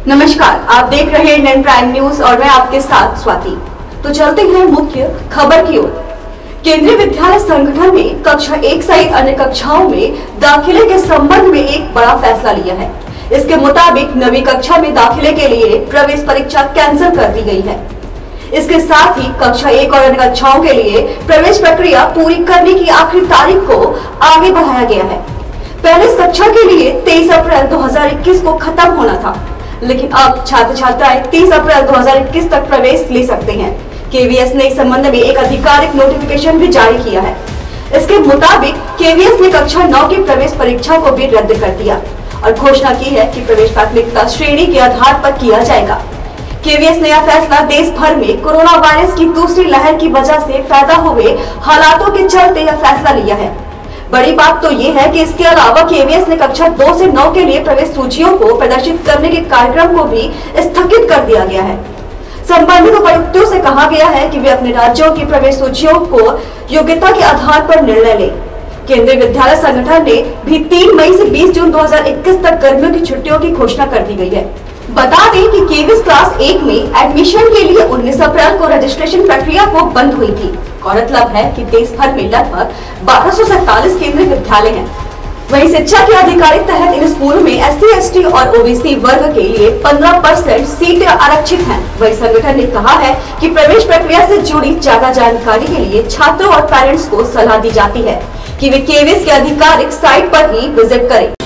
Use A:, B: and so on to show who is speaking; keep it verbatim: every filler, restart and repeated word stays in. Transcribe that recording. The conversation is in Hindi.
A: नमस्कार, आप देख रहे हैं इंडियन प्राइम न्यूज और मैं आपके साथ स्वाति। तो चलते हैं मुख्य खबर की ओर। केंद्रीय विद्यालय संगठन ने कक्षा एक सहित अन्य कक्षाओं में दाखिले के संबंध में एक बड़ा फैसला लिया है। इसके मुताबिक नवी कक्षा में दाखिले के लिए प्रवेश परीक्षा कैंसिल कर दी गई है। इसके साथ ही कक्षा एक और अन्य कक्षाओं के लिए प्रवेश प्रक्रिया पूरी करने की आखिरी तारीख को आगे बढ़ाया गया है। पहले इस कक्षा के लिए तेईस अप्रैल दो हजार इक्कीस को खत्म होना था, लेकिन अब छात्र छात्राएं तीस अप्रैल दो हजार इक्कीस तक प्रवेश ले सकते हैं। केवीएस ने इस संबंध में एक आधिकारिक नोटिफिकेशन भी जारी किया है। इसके मुताबिक केवीएस ने कक्षा नौ की प्रवेश परीक्षा को भी रद्द कर दिया और घोषणा की है कि प्रवेश प्राथमिकता श्रेणी के आधार पर किया जाएगा। केवीएस ने यह फैसला देश भर में कोरोना वायरस की दूसरी लहर की वजह से पैदा हुए हालातों के चलते यह फैसला लिया है। बड़ी बात तो ये है कि इसके अलावा केवीएस ने कक्षा दो से नौ के लिए प्रवेश सूचियों को प्रदर्शित करने के कार्यक्रम को भी स्थगित कर दिया गया है। संबंधित उपायुक्तों से कहा गया है कि वे अपने राज्यों की प्रवेश सूचियों को योग्यता के आधार पर निर्णय लें। केंद्रीय विद्यालय संगठन ने भी तीन मई से बीस जून दो हजार इक्कीस तक गर्मियों की छुट्टियों की घोषणा कर दी गई है। बता दें कि केवीएस क्लास एक में एडमिशन के लिए उन्नीस अप्रैल को रजिस्ट्रेशन प्रक्रिया को बंद हुई थी। गौरतलब है कि देश भर में लगभग बारह सौ सैतालीस केंद्रीय विद्यालय हैं। वहीं शिक्षा के अधिकारी तहत इन स्कूलों में एससी, एसटी और ओबीसी वर्ग के लिए पंद्रह परसेंट सीटें आरक्षित हैं। वहीं संगठन ने कहा है कि प्रवेश प्रक्रिया से जुड़ी ज्यादा जानकारी के लिए छात्रों और पेरेंट्स को सलाह दी जाती है कि वे केवीएस के आधिकारिक साइट पर ही विजिट करें।